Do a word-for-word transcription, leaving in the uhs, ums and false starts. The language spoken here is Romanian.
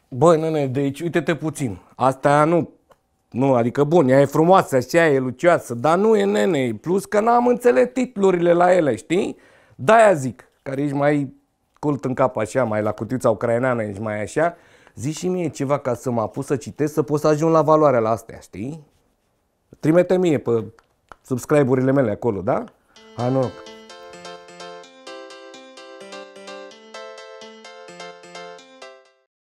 Băi, nene, deci uite-te puțin. Asta nu, nu, adică bun, ea e frumoasă, așa e lucioasă, dar nu e, nene. Plus că n-am înțeles titlurile la ele, știi? De-aia zic, care ești mai cult în cap așa, mai la cutiuța ucraineană, ești mai așa. Zici și mie ceva ca să mă apuc să citesc, să pot să ajung la valoarea la astea, știi? Trimite mie pe subscribe-urile mele acolo, da? Hai, noroc!